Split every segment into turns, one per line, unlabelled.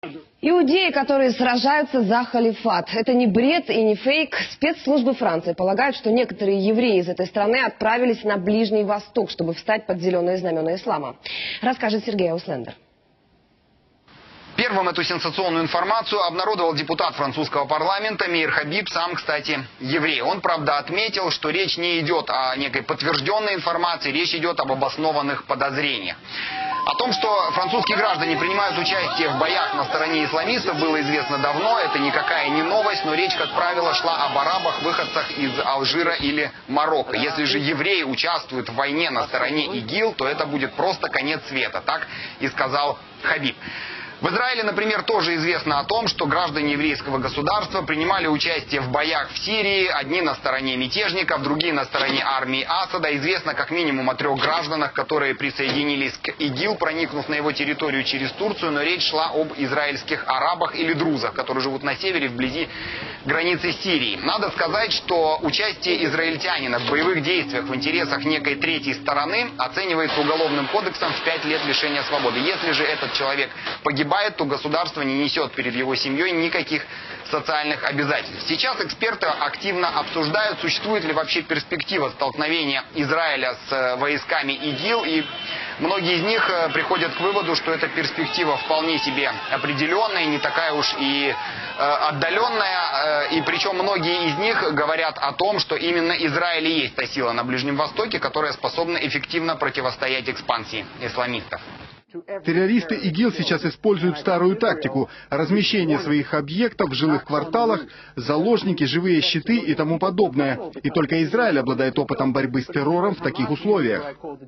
Иудеи, которые сражаются за халифат. Это не бред и не фейк. Спецслужбы Франции полагают, что некоторые евреи из этой страны отправились на Ближний Восток, чтобы встать под зеленые знамена ислама. Расскажет Сергей Ауслендер.
Первым эту сенсационную информацию обнародовал депутат французского парламента Мейр Хабиб, сам, кстати, еврей. Он, правда, отметил, что речь не идет о некой подтвержденной информации, речь идет об обоснованных подозрениях. О том, что французские граждане принимают участие в боях на стороне исламистов, было известно давно. Это никакая не новость, но речь, как правило, шла об арабах, выходцах из Алжира или Марокко. Если же евреи участвуют в войне на стороне ИГИЛ, то это будет просто конец света. Так и сказал Хабиб. В Израиле, например, тоже известно о том, что граждане еврейского государства принимали участие в боях в Сирии, одни на стороне мятежников, другие на стороне армии Асада. Известно как минимум о 3 гражданах, которые присоединились к ИГИЛ, проникнув на его территорию через Турцию, но речь шла об израильских арабах или друзах, которые живут на севере, вблизи границы Сирии. Надо сказать, что участие израильтянина в боевых действиях в интересах некой третьей стороны оценивается уголовным кодексом в 5 лет лишения свободы. Если же этот человек погибает, то государство не несет перед его семьей никаких социальных обязательств. Сейчас эксперты активно обсуждают, существует ли вообще перспектива столкновения Израиля с войсками ИГИЛ, и многие из них приходят к выводу, что эта перспектива вполне себе определенная, не такая уж и отдаленная, и причем многие из них говорят о том, что именно Израиль и есть та сила на Ближнем Востоке, которая способна эффективно противостоять экспансии исламистов.
Террористы ИГИЛ сейчас используют старую тактику – размещение своих объектов в жилых кварталах, заложники, живые щиты и тому подобное. И только Израиль обладает опытом борьбы с террором в таких условиях.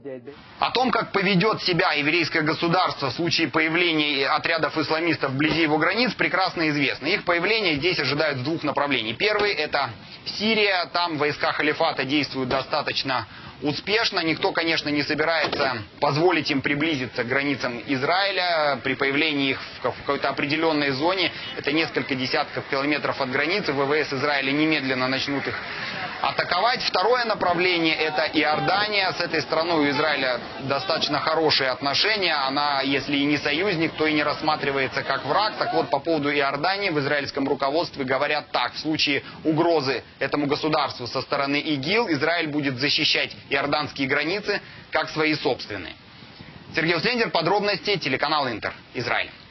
О том, как поведет себя еврейское государство в случае появления отрядов исламистов вблизи его границ, прекрасно известно. Их появление здесь ожидают с 2 направлений. Первый – это Сирия. Там войска халифата действуют достаточно успешно. Никто, конечно, не собирается позволить им приблизиться к границам Израиля. При появлении их в какой-то определенной зоне, это несколько десятков километров от границы, ВВС Израиля немедленно начнут их атаковать. Второе направление – это Иордания. С этой страной у Израиля достаточно хорошие отношения. Она, если и не союзник, то и не рассматривается как враг. Так вот, по поводу Иордании в израильском руководстве говорят так. В случае угрозы этому государству со стороны ИГИЛ, Израиль будет защищать иорданские границы как свои собственные. Сергей Ауслендер, подробности, телеканал Интер, Израиль.